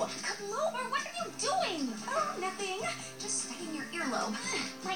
Clover, what are you doing? Oh, nothing. Just studying your earlobe. My